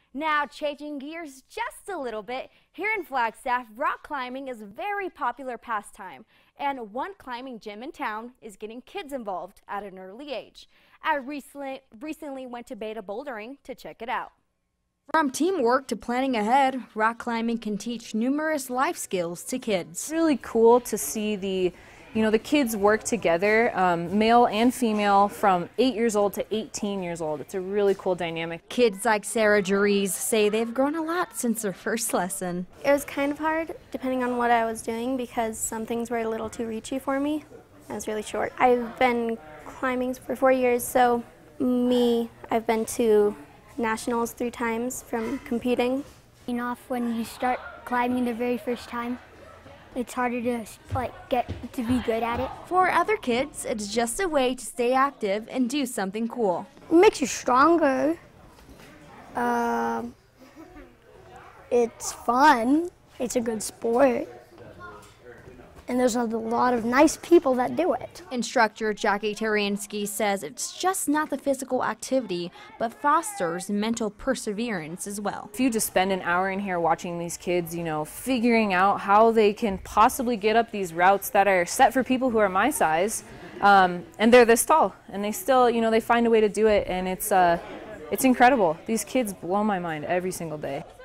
Now, changing gears just a little bit, here in Flagstaff, rock climbing is a very popular pastime, and one climbing gym in town is getting kids involved at an early age. I recently went to Beta Bouldering to check it out. From teamwork to planning ahead, rock climbing can teach numerous life skills to kids. It's really cool to see the kids work together, male and female, from 8 years old to 18 years old. It's a really cool dynamic. Kids like Sarah Dries say they've grown a lot since their first lesson. It was kind of hard depending on what I was doing because some things were a little too reachy for me. I was really short. I've been climbing for 4 years, so I've been to nationals 3 times from competing. When you start climbing the very first time, it's harder to get to be good at it. For other kids, it's just a way to stay active and do something cool. It makes you stronger. It's fun. It's a good sport. And there's a lot of nice people that do it. Instructor Jacky Terensinki says it's just not the physical activity, but fosters mental perseverance as well. If you just spend an hour in here watching these kids, figuring out how they can possibly get up these routes that are set for people who are my size, and they're this tall, and they still, they find a way to do it, and it's incredible. These kids blow my mind every single day.